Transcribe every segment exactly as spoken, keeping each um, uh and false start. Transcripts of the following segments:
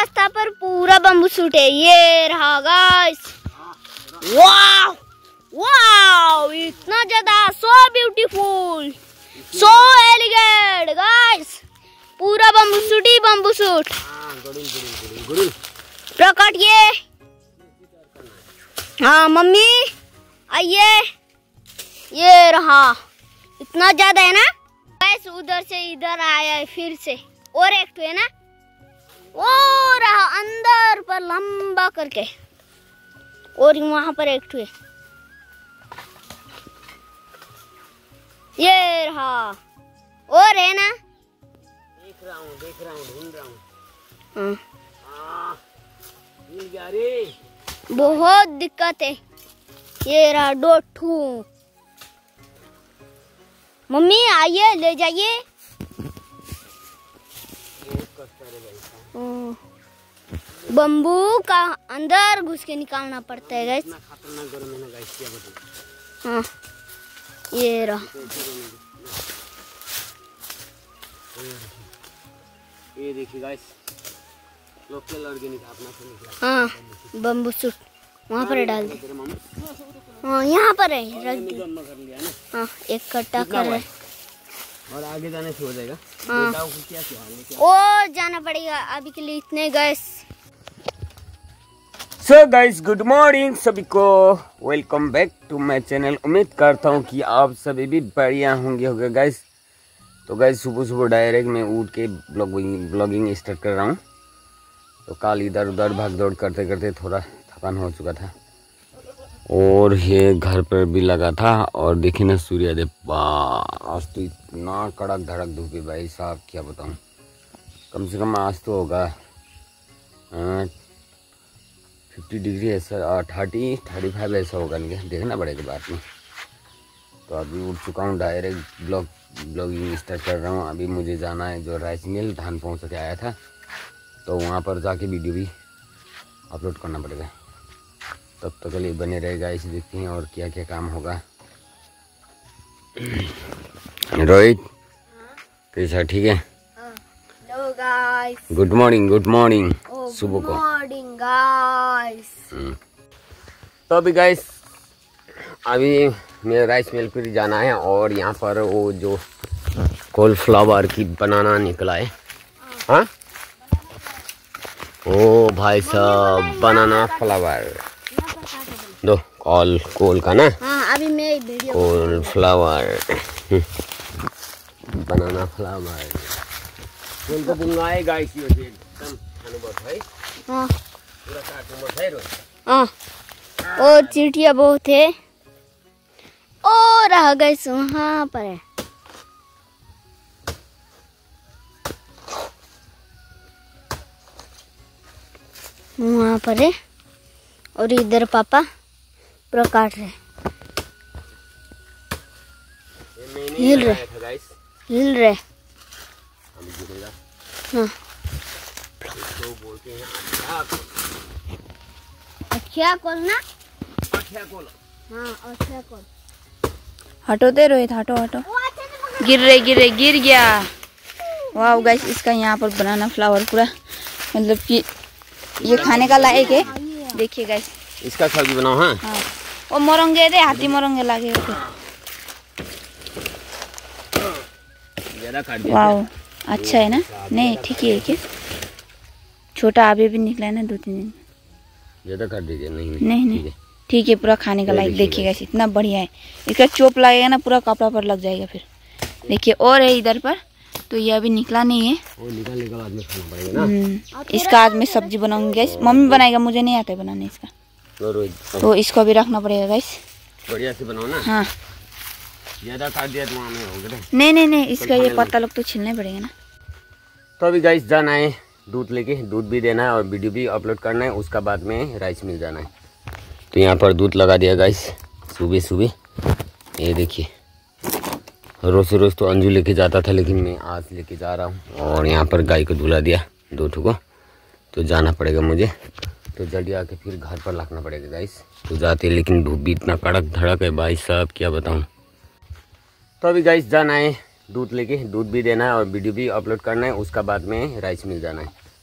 रास्ता पर पूरा बम्बू शूट है। ये रहा गाइस, वाव वाव, इतना ज्यादा, so beautiful, so elegant guys, पूरा बम्बू शूट ही बम्बू शूट। प्रकट ये, हाँ मम्मी आइए, ये रहा, इतना ज्यादा है ना गाइस। उधर से इधर आया है फिर से, और एक तो है ना, वो रहा अंदर पर लंबा करके, और वहां पर एक है, ये रहा, और है ना, देख रहा हूँ देख रहा हूँ ढूंढ रहा हूँ। हाँ मिल गया रे, बहुत दिक्कत है। ये रहा डोठू, मम्मी आइए ले जाइए। बम्बू का अंदर घुस के निकालना पड़ता है गाइस। हाँ ये रहा, ये देखिए गाइस, लोकल ऑर्गेनिक अपना से निकला। हाँ बम्बू सूट वहाँ पर डाल दे। हाँ यहाँ पर है, रख दे। हाँ एक कट्टा कर रहे, और आगे जाने से हो जाएगा। हाँ क्या क्या और जाना पड़ेगा, अभी के लिए इतने guys. So guys good morning सभी को, welcome back to my channel. उम्मीद करता हूँ कि आप सभी भी बढ़िया होंगे होंगे गाइस। तो गाइस सुबह सुबह डायरेक्ट मैं उठ के ब्लॉगिंग ब्लॉगिंग स्टार्ट कर रहा हूँ। तो कल इधर उधर भाग दौड़ करते करते थोड़ा थकान हो चुका था, और ये घर पर भी लगा था। और देखिए ना सूर्योदय, आज तो इतना कड़क धड़क धूप है भाई साहब, क्या बताऊँ। कम से कम आज तो होगा फिफ्टी डिग्री ऐसा, थर्टी थर्टी फाइव ऐसा होगा, नहीं देखना पड़ेगा बाद में। तो अभी उठ चुका हूँ, डायरेक्ट ब्लॉग ब्लॉगिंग स्टार्ट कर रहा हूँ। अभी मुझे जाना है जो राइस मिल, धान पहुँच के आया था, तो वहाँ पर जाके वीडियो भी अपलोड करना पड़ेगा। तब तक के लिए बने रहेगा, इसे देखते हैं और क्या क्या काम होगा। रोहित कैसा, ठीक है? Hello guys, good morning good morning सुबह को। Morning guys. तो अभी गाइस, अभी मेरे राइस मिल पर जाना है, और यहाँ पर वो जो कॉलीफ्लावर की बनाना निकला है। हाँ ओ भाई साहब, बनाना फ्लावर दो, कॉल कोल का ना। हाँ अभी मैं वीडियो कोल फ्लावर, बनाना फ्लावर कोल को बुंगाए गाइस, ये एकदम अनुभव है। हाँ पूरा काटूंगा है रो। हाँ और चींटियाँ बहुत है, और रहा गाइस वहाँ पर है। वहाँ पर है, और इधर पापा पूरा काट रहे, हिल रहे हिल रहे। हाँ अच्छा कॉल ना, अच्छा कॉल, हाँ अच्छा कॉल। हटो दे रोहित, हटो हटो, गिर रहे गिर रहे गिर गया। वाह गाइस, इसका यहाँ पर बनाना फ्लावर पूरा मतलब कि ये खाने का लायक है। देखिए गाइस, इसका सब्जी बनाओ। हाँ हाँ वो मोरंगे दे, हाथी मोरंगे लागे। ज्यादा काट दिया। वाह अच्छा है ना, नहीं ठीक है क्या, छोटा अभी भी निकला है ना दो तीन दिन। ज्यादा काट दीजिए। नहीं नहीं नहीं ठीक है, पूरा खाने का लायक। देखिए गाइस इतना बढ़िया है, इसका चोप लगेगा ना पूरा कपड़ा पर लग जाएगा फिर। देखिए और है इधर पर, तो ये अभी निकला नहीं है, वो निकालने के बाद में खाना पड़ेगा ना। इसका आज मैं सब्जी बनाऊंगी गाइस, मम्मी बनाएगा, मुझे नहीं आता है बनाने इसका, तो इसको भी रखना पड़ेगा गाइस। बढ़िया से बनाओ ना। हाँ ज्यादा काट दिया तो वहाँ में हो गया। नहीं नहीं नहीं, इसका ये पत्ता लोग तो छिलने पड़ेगा ना। तो अभी गाइस जाना है दूध लेके, दूध भी देना है और वीडियो भी अपलोड करना है, उसका बाद में राइस मिल जाना है। तो यहाँ पर दूध लगा दिया गाइस सुबह सुबह। ये देखिए, रोज रोज तो अंजू लेके जाता था, लेकिन मैं आज लेके जा रहा हूँ। और यहाँ पर गाय को धुला दिया दो ठो को, तो जाना पड़ेगा मुझे। तो जल्दी आके फिर घर पर रखना पड़ेगा गाइस। तो जाते, लेकिन धूप भी इतना कड़क धड़क है भाई साहब, क्या बताऊँ। तो अभी गाइस जाना है दूध लेके, दूध भी देना है और वीडियो भी अपलोड करना है, उसका बाद में राइस मिल जाना है।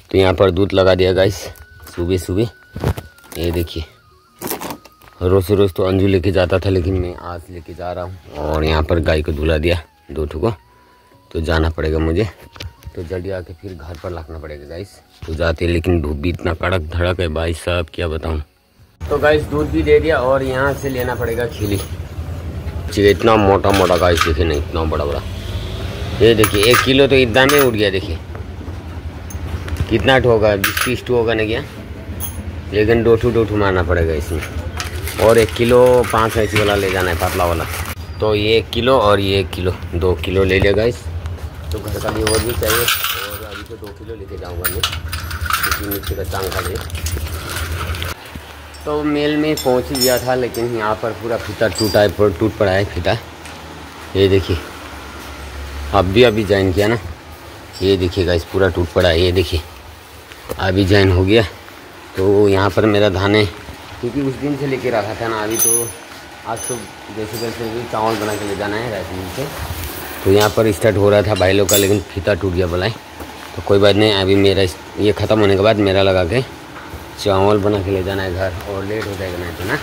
तो यहाँ पर दूध लगा दिया गाइस सुबह सुबह। ये देखिए, रोज रोज तो अंजू लेके जाता था, लेकिन मैं आज लेके जा रहा हूँ। और यहाँ पर गाय को धुला दिया दो ठो को, तो जाना पड़ेगा मुझे, तो जल्दी आके फिर घर पर रखना पड़ेगा गाइस। तो जाते, लेकिन धूप भी इतना कड़क धड़क है भाई साहब, क्या बताऊँ। तो गाइस दूध भी दे दिया और यहाँ से लेना पड़ेगा खिली। इतना मोटा मोटा गाइस देखिए ना, इतना बड़ा बड़ा। ये देखिए एक किलो तो इतना में उठ गया। देखिए कितना ठो होगा, बीस तीस ठो होगा ना क्या, लेकिन दो ठू दो ठू मारना पड़ेगा इसमें। और एक किलो पाँच ऐसी वाला ले जाना है, पतला वाला। तो ये एक किलो और ये एक किलो, दो किलो ले लिया गाइस। तो घर का भी और भी चाहिए, और अभी तो दो किलो लेके जाऊँगा मैं, क्योंकि मिर्ची का चांग का लिए। तो मेल में पहुंच ही गया था, लेकिन यहाँ पर पूरा फीता टूटा है, पर टूट पड़ा है फीता। ये देखिए, अब भी अभी ज्वाइन किया ना, ये देखिए गाइस पूरा टूट पड़ा है। ये देखिए अभी ज्वाइन हो गया। तो यहाँ पर मेरा धान है, क्योंकि उस दिन से लेके रखा था ना। अभी तो आज तो जैसे जैसे भी चावल बना के ले जाना है राइस मिल से। तो यहाँ पर स्टार्ट हो रहा था भाई लोग का, लेकिन फीता टूट गया बोला। तो कोई बात नहीं, अभी मेरा ये ख़त्म होने के बाद मेरा लगा के चावल बना के ले जाना है घर, और लेट हो जाएगा नहीं तो ना।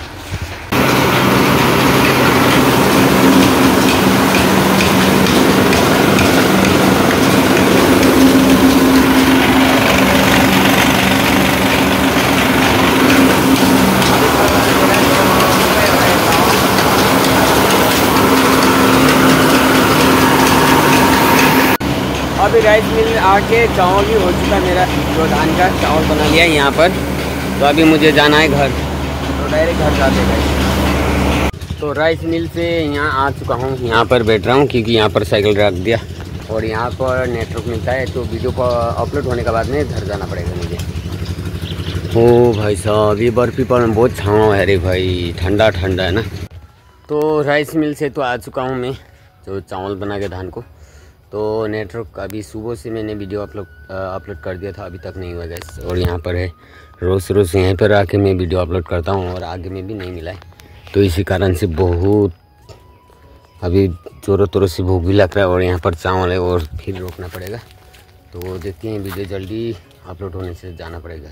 अभी राइस मिल आके चावल भी हो चुका मेरा, जो धान का चावल बना लिया है यहाँ पर। तो अभी मुझे जाना है घर, तो डायरेक्ट घर जाते हैं। तो राइस मिल से यहाँ आ चुका हूँ, यहाँ पर बैठ रहा हूँ, क्योंकि यहाँ पर साइकिल रख दिया और यहाँ पर नेटवर्क मिलता है। तो वीडियो को अपलोड होने के बाद में घर जाना पड़ेगा मुझे। ओ भाई साहब, ये बर्फी पर में बहुत छाँव है रे भाई, ठंडा ठंडा है ना। तो राइस मिल से तो आ चुका हूँ मैं, जो चावल बना के धान को। तो नेटवर्क अभी सुबह से मैंने वीडियो अपलोड अपलोड कर दिया था, अभी तक नहीं हुआ गैस। और यहाँ पर है, रोज़ रोज़ यहीं पर आके मैं वीडियो अपलोड करता हूँ, और आगे में भी नहीं मिला है। तो इसी कारण से बहुत अभी जोरों तोरों से भूख भी लग रहा है, और यहाँ पर चावल है और फिर रोकना पड़ेगा। तो देखते हैं, वीडियो जल्दी अपलोड होने से जाना पड़ेगा।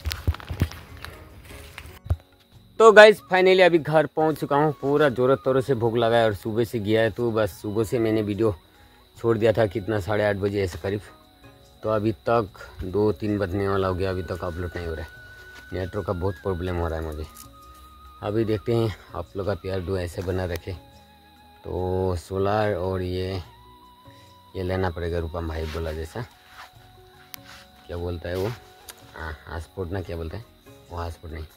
तो गाइस फाइनली अभी घर पहुँच चुका हूँ, पूरा जोरों तोरों से भूख लगा है, और सुबह से गया है। तो बस सुबह से मैंने वीडियो छोड़ दिया था, कितना साढ़े आठ बजे ऐसे करीब। तो अभी तक दो तीन बजने वाला हो गया, अभी तक अपलोड नहीं हो रहा है। नेटवर्क का बहुत प्रॉब्लम हो रहा है मुझे। अभी देखते हैं, आप लोग का प्यार दो ऐसे बना रखे। तो सोलार और ये ये लेना पड़ेगा, रूपम भाई बोला जैसा, क्या बोलता है वो, हाँ हॉटस्पॉट ना, क्या बोलता है वो, हॉटस्पॉट नहीं।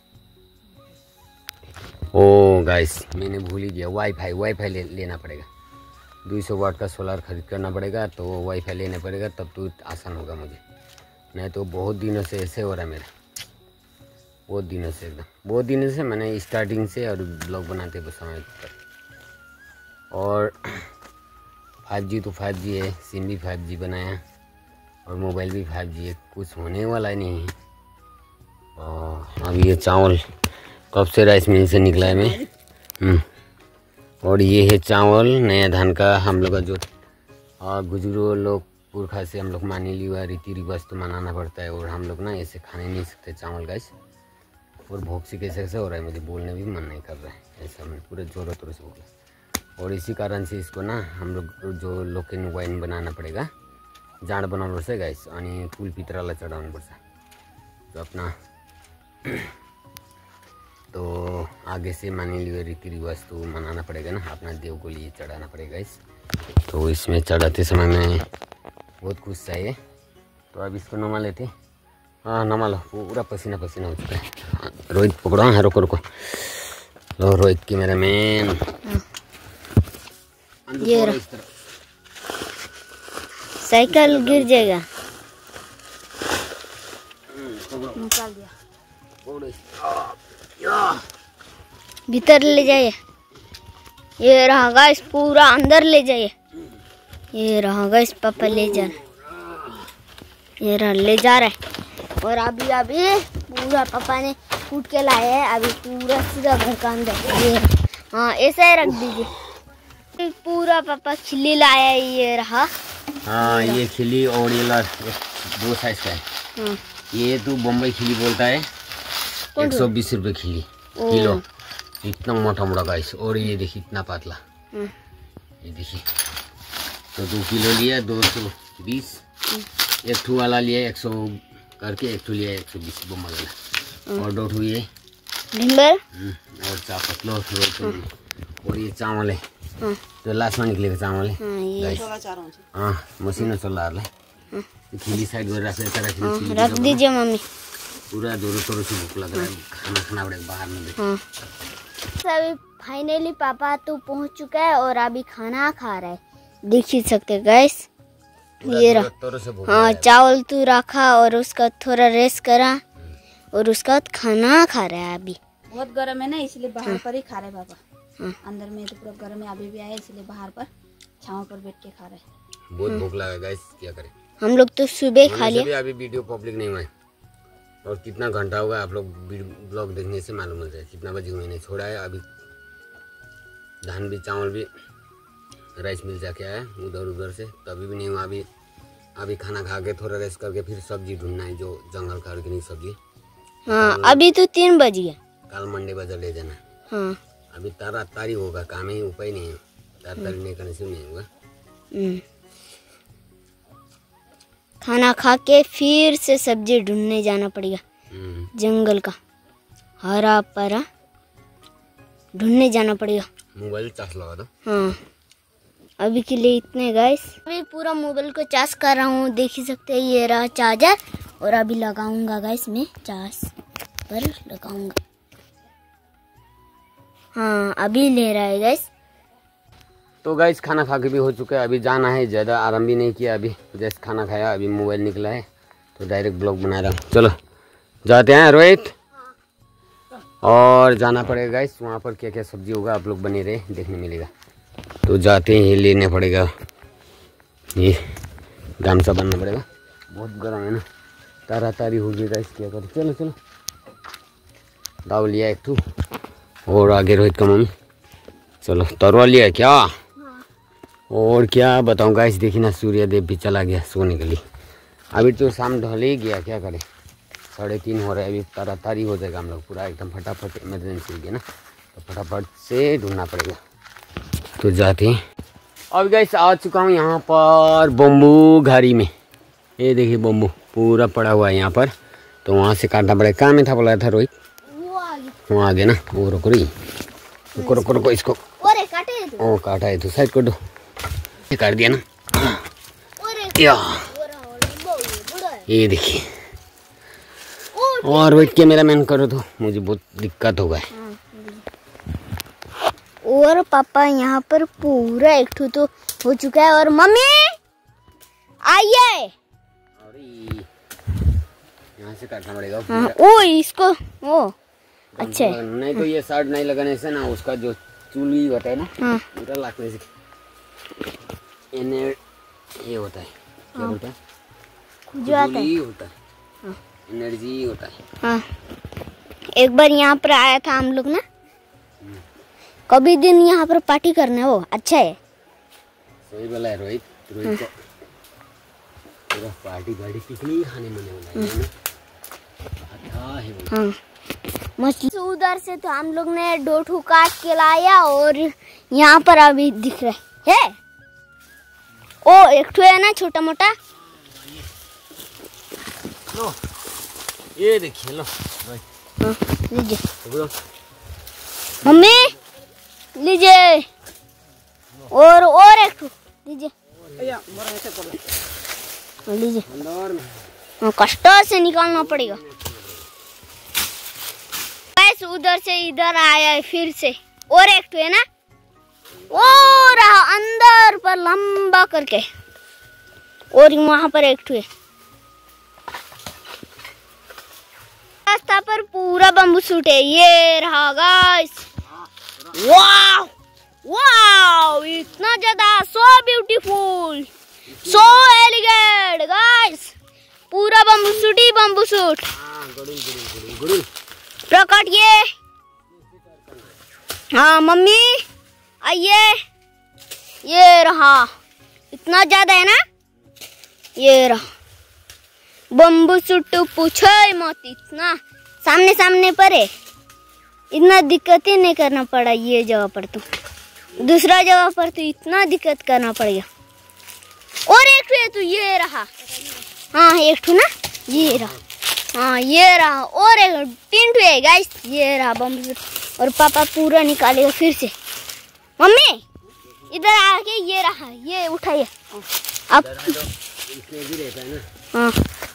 ओ गाइस मैंने भूल ही गया, वाईफाई वाईफाई ले, लेना पड़ेगा। दो सौ वाट का सोलार खरीद करना पड़ेगा, तो वाईफाई लेना पड़ेगा, तब तो आसान होगा मुझे। नहीं तो बहुत दिनों से ऐसे हो रहा है मेरा, बहुत दिनों से, एकदम बहुत दिनों से, मैंने स्टार्टिंग से और ब्लॉग बनाते हुए समय तक। और फाइव जी तो फाइव जी है, सिम भी फाइव जी बनाया, और मोबाइल भी फाइव जी है, कुछ होने वाला नहीं है। और अब ये चावल कब से राइस मिल से निकला है मैं, और ये है चावल नया धान का। हम लोग का जो गुजरों लोग पुरखा से हम लोग मानी लिया रीति रिवाज तो मनाना पड़ता है, और हम लोग ना ऐसे खाने नहीं सकते चावल गाइस। और भूख से कैसे कैसे हो रहा है, मुझे बोलने भी मन नहीं कर रहा है, ऐसा मैं पूरे जोरों तोरों से बोला। और इसी कारण से इसको ना हम लोग जो लोकेन वाइन बनाना पड़ेगा, जाड़ बनाउनु पर्छ गाइस, अनि फुल पितरालाई चढाउनु पर्छ। तो अपना तो आगे से मान लियो रीति रिवाज तो मनाना पड़ेगा ना, अपना देव को लिए चढ़ाना पड़ेगा इस। तो इसमें चढ़ाते समय में बहुत कुछ चाहिए। तो अब इसको नमा लेते, हाँ नमा लो, पूरा पसीना पसीना हो चुका है। रोहित पकड़ो, हाँ रुको रुको, लो रोहित की मेरा मैन, ये साइकिल गिर जाएगा, निकाल दिया, भीतर ले जाइए। ये रहा गाइस, पूरा अंदर ले जाइए। ये रहा गाइस, पापा ले जा रहे, ये रहा ले जा रहे। और अभी अभी पूरा पापा ने कूट के लाया है, अभी पूरा सीधा घर का अंदर। ये हाँ ऐसे ही रख दीजिए। पूरा पापा खिल्ली लाया है, ये रहा। हाँ ये खिल्ली और ये दो साइज का है। हाँ। ये तो बम्बई खिली बोलता है, एक सौ बीस रुपये खिली किलो। इतना मोटा मोटा गाइस। और ये देखिए इतना पतला, ये देखिए। तो दो किलो लिया दो सौ बीस, एक ठू वाला लिया एक सौ करके, एक ठू लिया एक सौ बीस बम्बई वाला, और दो ठू ये और चावल लो। और ये चावल है तो लास्ट में निकलेगा चावल है। हाँ मशीन चला रहा है, खिली साइड में रख लेता रख दीजिए मम्मी। पूरा जोरों तोरों से भूख लग रहा है, खाना खाना पड़ेगा बाहर में। हाँ। अभी फाइनली पापा तो पहुंच चुका है और अभी खाना खा रहा है, देख ही सकते गैस। ये रहा, हाँ चावल तो रखा और उसका थोड़ा रेस्ट करा और उसका बाद खाना खा रहा है। अभी बहुत गर्म है ना, इसलिए बाहर पर ही खा रहे पापा। अंदर में तो पूरा गर्म है, अभी भी आए इसलिए बाहर पर छांव पर बैठ के खा रहे हैं। बहुत भूख लगा गाइस, क्या करें। हम लोग तो सुबह खा लिया। अभी वीडियो पब्लिक नहीं हुआ है और कितना घंटा होगा आप लोग ब्लॉग देखने से मालूम हो जाए कितना बजे हुए। नहीं छोड़ा है अभी, धान भी चावल भी राइस मिल जाके आया उधर उधर से, तभी भी नहीं हुआ। अभी अभी खाना खा के थोड़ा रेस्ट करके फिर सब्जी ढूंढना है, जो जंगल का ऑर्गेनिक सब्जी। हाँ अभी तो तीन बज गया, कल मंडे बाजार ले जाना। हाँ अभी तारा तारी होगा, काम ही उपाय नहीं है, तार तारी नहीं करने से नहीं होगा। खाना खा के फिर से सब्जी ढूंढने जाना पड़ेगा, जंगल का हरा परा ढूंढने जाना पड़ेगा। मोबाइल चार्ज लगा दो। हाँ अभी के लिए इतने गाइस। अभी पूरा मोबाइल को चार्ज कर रहा हूँ, देख ही सकते हैं। ये रहा चार्जर और अभी लगाऊंगा गाइस, मैं चार्ज पर लगाऊंगा। हाँ अभी ले रहा है गाइस। तो गाइस खाना खा के भी हो चुका है, अभी जाना है, ज़्यादा आराम भी नहीं किया। अभी जैसे खाना खाया अभी मोबाइल निकला है तो डायरेक्ट ब्लॉग बना रहा हूँ। चलो जाते हैं रोहित। और जाना पड़ेगा गाइस, वहाँ पर क्या क्या सब्जी होगा आप लोग बने रहे देखने मिलेगा। तो जाते हैं, लेने पड़ेगा, ये गामछा बनना पड़ेगा, बहुत गर्म है ना, तारा तारी होगी गाइस, क्या करें। चलो चलो दाव लिया एक ठू और आगे रोहित का मम्मी। चलो तरवा लिया क्या। और क्या बताऊँ गाइस, देखिए ना सूर्य देव भी चला गया सोने के लिए। अभी तो शाम ढल ही गया, क्या करें, साढ़े तीन हो रहा है, अभी तारा तारी हो जाएगा हम लोग पूरा एकदम फटाफट। इमरजेंसी होगी ना तो फटाफट से ढूंढना पड़ेगा। तो जाते हैं। अब गाइस आ चुका हूँ यहाँ पर बम्बू घारी में, ये देखिए बम्बू पूरा पड़ा हुआ है यहाँ पर, तो वहाँ से काटना पड़ेगा। कहाँ में था बोला था रोहित, वहाँ आगे ना। वो रुको रही, रुको रुको रुको इसको, ओ काटा है तो साइड कर दो, ये काट दिया ना। या ये देखिए, और रोहित कैमरा मैन करो तो मुझे बहुत दिक्कत होगा। और पापा यहाँ पर पूरा एक ठू तो हो चुका है। और मम्मी आइए, यहाँ से काटना पड़ेगा। हाँ, ओ इसको ओ अच्छा है। नहीं तो ये साइड नहीं लगाने से ना उसका जो चूली होता है ना, हाँ। पूरा लगने से ये होता है, क्या बोलता है, खुजली होता है, एनर्जी होता है। हाँ एक बार यहाँ पर आया था हम लोग ना, कभी दिन यहाँ पर पार्टी करने, वो अच्छा है। सही बोला है रोहित, रोहित हाँ। पूरा पार्टी गाड़ी पिकनिक खाने मिलने वाला है ना, अच्छा है। हाँ मछली उधर से तो हम लोग ने डोठू काट के लाया और यहाँ पर अभी दिख रहा है। ओ एक ठो है ना छोटा मोटा, लो ये देखिए, लो हाँ लीजिए मम्मी, लीजिए। और और एक ठो लीजिए, लीजिए। हाँ कष्ट से निकालना पड़ेगा। उधर से इधर आया है फिर से, और एक है ना, वो रहा अंदर पर लंबा करके, और वहां पर एक है। रास्ता पर पूरा बम्बू सूट है, ये रहा गाइस। वाह वाह इतना ज्यादा, so beautiful, so elegant guys, पूरा बम्बू सूट ही बम्बू सूट। प्रकट ये, हाँ मम्मी आइए, ये रहा, इतना ज्यादा है ना, ये रहा बम्बू सूट पूछो ही मत, इतना सामने सामने पर है, इतना दिक्कत ही नहीं करना पड़ा। ये जगह पर तो, दूसरा जगह पर तो इतना दिक्कत करना पड़ेगा। और एक है तो ये रहा, हाँ एक ठू ना, ये रहा, हाँ ये रहा, और एक तीन ठू है गाइस, ये रहा बम्बू सूट। और पापा पूरा निकालेगा फिर से। मम्मी इधर आके ये रहा, ये उठाइए आप। हाँ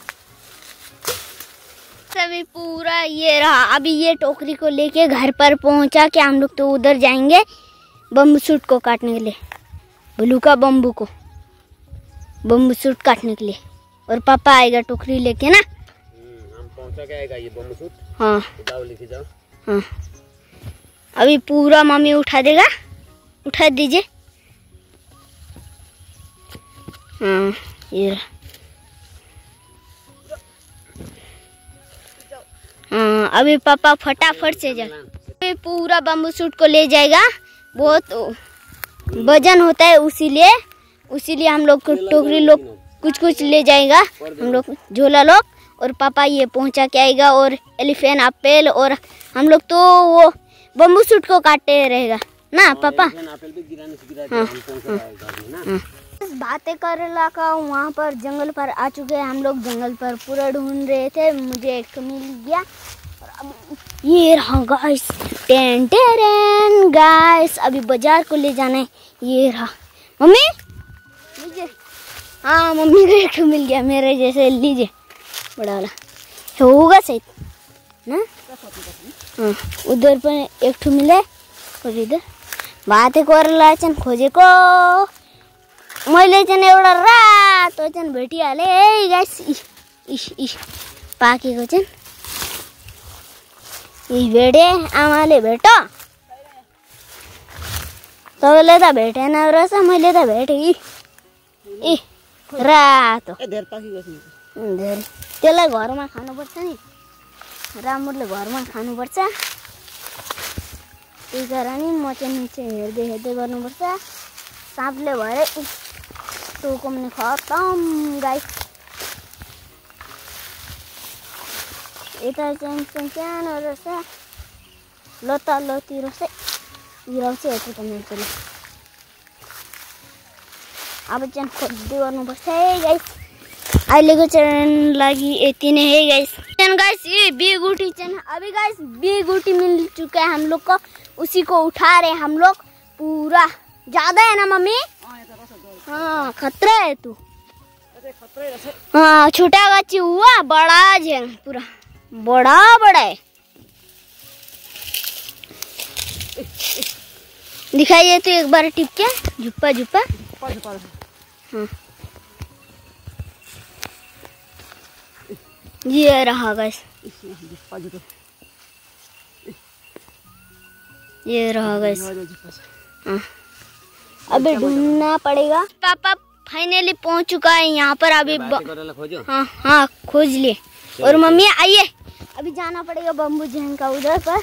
सभी पूरा ये रहा। अभी ये टोकरी को लेके घर पर पहुंचा के हम लोग तो उधर जाएंगे बम्बू सूट को काटने के लिए, ब्लू का बम्बू को बम्बू सूट काटने के लिए। और पापा आएगा टोकरी लेके ना, हम पहुंचा के आएगा ये बम्बू सूट। हाँ जाओ लेके जाओ। हाँ अभी पूरा मम्मी उठा देगा, उठा दीजिए। हाँ ये रहा। हाँ अभी पापा फटाफट से जा, अभी पूरा बम्बू सूट को ले जाएगा। बहुत वजन होता है, उसीलिए उसीलिए हम लोग टोकरी लोग कुछ कुछ ले जाएगा, हम लोग झोला लोग। और पापा ये पहुंचा के आएगा, और एलिफेंट एप्पल, और हम लोग तो वो बम्बू सूट को काटते रहेगा ना पापा। हाँ हाँ बातें करला का वहाँ पर जंगल पर आ चुके हैं हम लोग। जंगल पर पूरा ढूंढ रहे थे, मुझे एक तो मिल गया। और अब ये रहा गाइस, टेन टेन गाइस, अभी बाजार को ले जाना है। ये रहा मम्मी, लीजिए। हाँ मम्मी को एक मिल गया मेरे जैसे, लीजिए बड़ा वाला होगा सही ना। हाँ उधर पर एक ठू मिले, और इधर बातें करला चन खोजे को मैले चाहिँ एउटा रातो चाहिँ भेटिहालेँ है गाइस। इस इस इस पाकेको चाहिँ यी भेटे, आमाले भेट, तपाईँले त भेटेन रहेछ, मैले त भेटेँ। इ इ रातो धेरै, त्यसलाई घरमा खानुपर्छ नि, राम्रोले घरमा खानुपर्छ। त्यही कारण म चाहिँ निचे हेर्दै हेर्दै गर्नुपर्छ। साँपले भरे टोको पनि खतम गाइस। यता चाहिँ सानो रहेछ, लता लती रहेछ, गिराउँछ यता त मान्छेले। अब चाहिँ खोज्दै गर्नुपर्छ है गाइस। अहिलेको चाहिँ लागि यति नै है गाइस। गाइस ये बी गुटी चाहिँ अभी गाइस बी गुटी मिल चुका है हम लोग को, उसी को उठा रहे हम लोग। पूरा ज्यादा है ना मम्मी? हाँ खतरा है तू। हाँ छोटा गाची हुआ, बड़ा है पूरा, बड़ा बड़ा है। दिखाइए तो एक बार टिप के, झुप्पा झुप्पा। हाँ ये रहा गाइस, ये रहा गाइस। हाँ अभी ढूंढना पड़ेगा। पापा फाइनली पहुंच चुका है यहाँ पर। अभी ब... हाँ हाँ खोज लिए। और मम्मी आइए, अभी जाना पड़ेगा बम्बू जहन का उधर पर।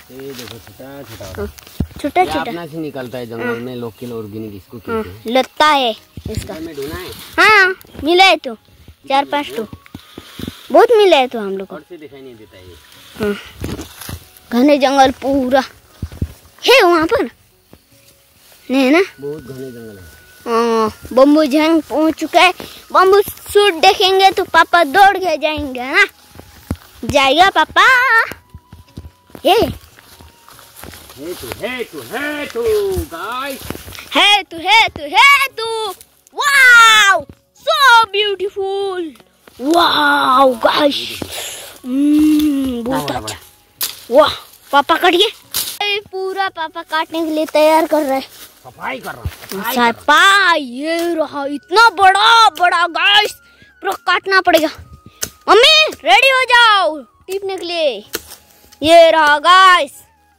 छोटा छोटा अपना से निकलता है जंगल में, लोकल ऑर्गेनिक इसको कहते हैं। लगता है इसका में ढूंढा है। हाँ मिला है तो चार पाँच तो बहुत मिला है तो हम लोग को। और से दिखाई नहीं देता है। हाँ घने जंगल पूरा है वहाँ पर, नहीं है ना? बहुत घने जंगल है। हाँ बम्बू जहन पहुँच चुका है। बम्बू सूट देखेंगे तो पापा दौड़ के जाएंगे ना, जाएगा पापा। ये है तू है तू है तू गाइस, है तू है तू है तू। वाव सो ब्यूटीफुल, वाव गाइस, बहुत अच्छा। वाह पापा काटिए, पूरा पापा काटने के लिए तैयार कर रहे हैं, सफाई कर रहा हूँ। सफाई ये रहा, इतना बड़ा बड़ा गाइस, पूरा काटना पड़ेगा। मम्मी रेडी हो जाओ टीपने के लिए। ये रहा गाइस,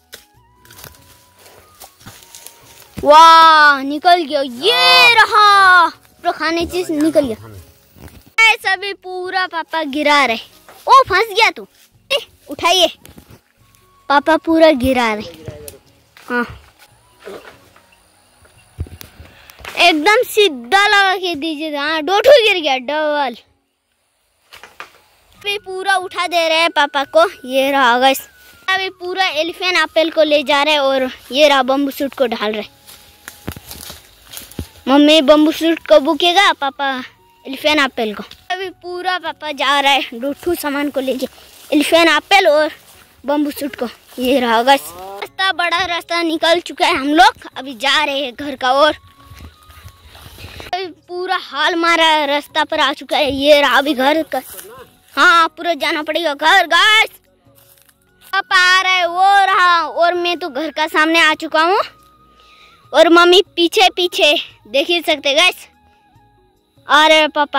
वाह निकल गया। ये रहा पूरा खाने चीज निकल गया। गाइस अभी पूरा पापा गिरा रहे। ओ फंस गया तू, उठाइए। पापा पूरा गिरा रहे। हाँ एकदम सीधा लगा के दीजिए। हाँ डोठू गिर गया डबल। अभी पूरा उठा दे रहे हैं पापा को। ये रहा गाइस, अभी पूरा एलिफेंट एप्पल को ले जा रहे हैं और ये रहा बम्बू शूट को ढाल रहे। मम्मी बम्बू शूट को बुकेगा, पापा एलिफेंट एप्पल को। अभी पूरा पापा जा रहा है डोठू सामान को लेके, एलिफेंट एप्पल और बम्बू शूट को। ये रहा गाइस, रास्ता बड़ा रास्ता निकल चुका है, हम लोग अभी जा रहे हैं घर का। और अभी पूरा हाल मारा रास्ता पर आ चुका है। ये रहा अभी घर का, हाँ पूरा जाना पड़ेगा घर गाइस। पापा आ रहा है, वो रहा, और मैं तो घर का सामने आ चुका हूँ और मम्मी पीछे पीछे देख ही सकते गाइस आ रहे पापा।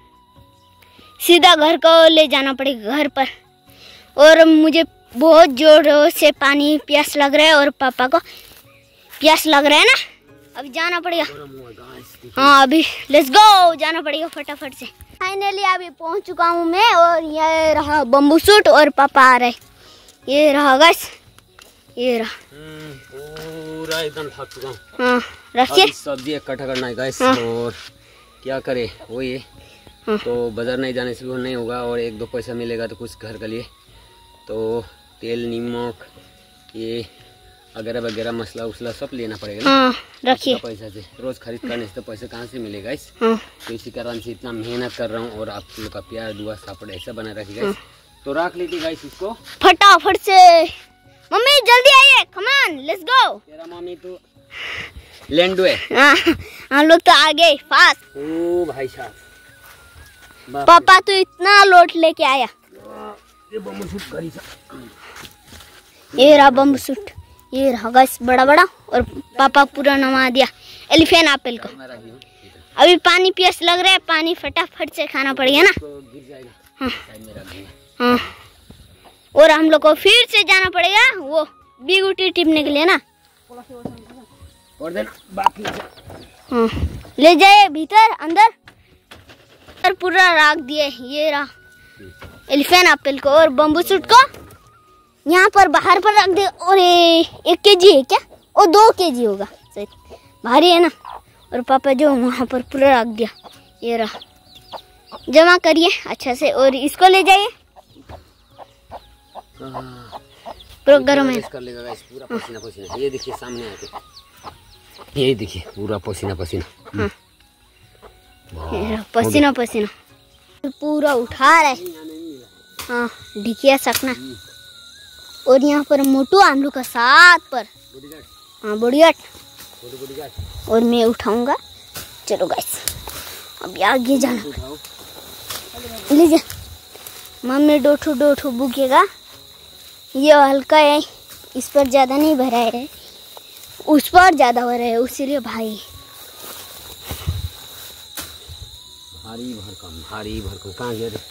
सीधा घर को ले जाना पड़ेगा घर पर। और मुझे बहुत जोर से पानी प्यास लग रहा है और पापा को प्यास लग रहा है ना, अभी जाना पड़ेगा। हाँ अभी लेट्स गो, जाना पड़ेगा फटाफट से। फाइनली अभी पहुंच चुका हूँ मैं और ये रहा बम्बू शूट और पापा आ रहे। ये रहा गाइस, ये रहा पूरा एकदम थक चुका हूँ। हाँ रखिए, सब्जी इकट्ठा करना है गाइस। हाँ। और क्या करे वही है, हाँ। तो बाजार नहीं जाने से भी नहीं होगा और एक दो पैसा मिलेगा तो कुछ घर के लिए, तो तेल नमक ये वगैरह वगैरह मसला उसला सब लेना पड़ेगा ना। हाँ रखिए, पैसा से रोज खरीद करने से तो पैसा कहाँ से मिलेगा इस। हाँ। तो इसी कारण से इतना मेहनत कर रहा हूँ और आप लोग का प्यार दुआ सापड़ ऐसा बना रखिएगा। हाँ। तो रख लीजिए गाइस इसको फटाफट से। मम्मी जल्दी आइए, कम ऑन लेट्स गो। तेरा मम्मी तो लैंडो है। हाँ हम लोग तो आ गए फास्ट। ओ भाई साहब, पापा तो इतना लोट लेके आया। ये बम्बू शूट करी सा। ये रहा बम्बू शूट, ये रहा गाइस बड़ा बड़ा, और पापा पूरा नवा दिया एलिफेंट एप्पल को। अभी पानी प्यास लग रहा है, पानी फटाफट से खाना पड़ेगा ना। हाँ। हाँ। और हम लोग को फिर से जाना पड़ेगा वो बिगुटी टिपने के लिए ना। और देना बाकी। हाँ ले जाए भीतर अंदर और पूरा रख दिए। ये रहा एलिफेंट एप्पल को और बम्बू शूट को यहाँ पर बाहर पर रख दे। और एक केजी है क्या, और दो केजी होगा शायद, भारी है ना। और पापा जो वहाँ पर पूरा रख दिया। ये रहा, जमा करिए अच्छा से और इसको ले जाइए। पूरा गर्म है, कर लेगा गाइस पूरा पसीना पसीना। ये देखिए सामने आके, ये देखिए पूरा पसीना पसीना। हाँ। ये रहा पसीना पसीना पूरा उठा रहा है। हाँ ढिकिया सकना। और यहाँ पर मोटू हम लोग का साथ पर, हाँ बढ़िया। और मैं उठाऊंगा, चलो गाइस अब आगे जाना। लीजिए मम्मी डोठू डोठू बुकेगा। ये हल्का है, इस पर ज्यादा नहीं भरा है, उस पर ज्यादा भरा है, उसीलिए भाई भारी भरकम भारी भरकम कहाँ गया रे।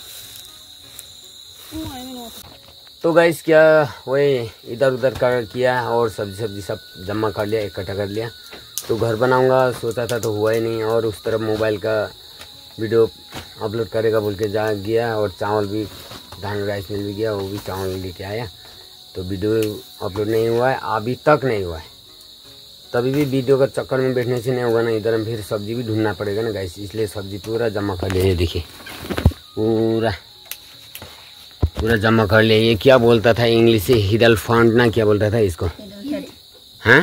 तो गाइस क्या वही इधर उधर कर किया और सब्जी सब्जी सब जमा कर लिया, इकट्ठा कर लिया। तो घर बनाऊंगा सोचा था तो हुआ ही नहीं, और उस तरफ मोबाइल का वीडियो अपलोड करेगा बोल के जा गया। और चावल भी धान राइस मिल भी गया, वो भी चावल लेके आया, तो वीडियो अपलोड नहीं हुआ है, अभी तक नहीं हुआ है। तभी भी वीडियो का चक्कर में बैठने से नहीं होगा ना, इधर में फिर सब्जी भी ढूंढना पड़ेगा ना गाइस, इसलिए सब्जी पूरा जमा कर लिया। ये देखिए पूरा पूरा जमा कर लिया। ये क्या बोलता था इंग्लिश से, हिदल फंड ना क्या बोलता था इसको, हाँ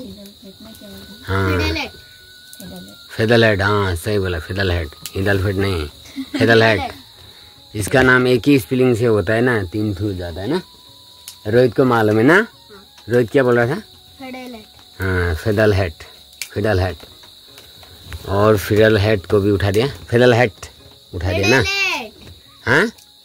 हाँ फेदल हेड, हाँ सही बोला फेदल हेड, हिदल फेड नहीं फेदल हेड। इसका नाम एक ही स्पेलिंग से होता है ना, तीन थू जाता है ना। रोहित को मालूम है ना, रोहित क्या बोल रहा था, हाँ फेदल हेड फेदल हेड। और फेदल हेड को भी उठा दिया, फेदल हेड उठा दिया ना, हाँ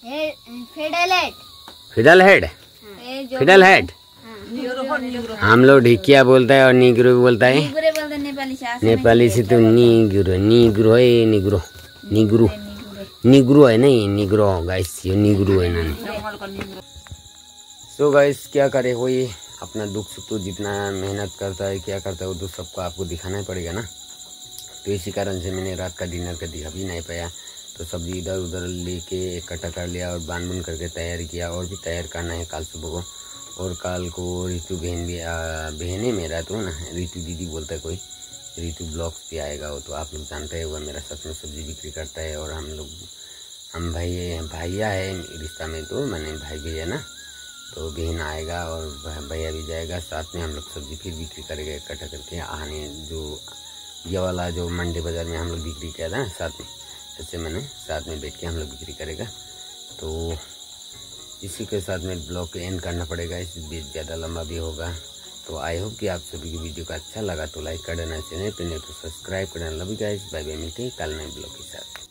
फिडल हेड फिडल हेड। हम लोग ढिकिया बोलता है और नीग्रो भी बोलता है, नेपाली से तो नीग्रो नीग्रो है, निग्रो निग्रो निग्रो है नहीं निग्रो गाइस, ये निग्रो है ना। सो गाइस क्या करे, वही अपना दुख सुख तो जितना मेहनत करता है क्या करता है वो तो सबको आपको दिखाना ही पड़ेगा ना। तो इसी कारण से मैंने रात का डिनर का दिखा भी नहीं पाया, तो सब्जी इधर उधर लेके इकट्ठा कर लिया और बांध बुन करके तैयार किया। और भी तैयार करना है काल सुबह को, और काल को रितु बहन भी बहने मेरा तो ना रितु दीदी बोलता है कोई, रितु ब्लॉग्स भी आएगा वो, तो आप लोग जानते हैं वो मेरा सच में सब्जी बिक्री करता है और हम लोग हम भाई भैया है रिश्ता में, तो मैंने भाई भी है ना, तो बहन आएगा और भैया भी जाएगा, साथ में हम लोग सब्जी फिर बिक्री करेंगे इकट्ठा करके। आने जो ये वाला जो मंडी बाज़ार में हम लोग बिक्री किया था साथ में, ऐसे मैंने साथ में बैठ के हम लोग बिक्री करेगा। तो इसी के साथ में ब्लॉग को एंड करना पड़ेगा, इस बीच ज़्यादा लंबा भी होगा। तो आई होप कि आप सभी की वीडियो का अच्छा लगा तो लाइक कर देना, चैनल पर नहीं तो सब्सक्राइब करना। Love you guys, bye bye, मिलते हैं कल नए ब्लॉग के साथ।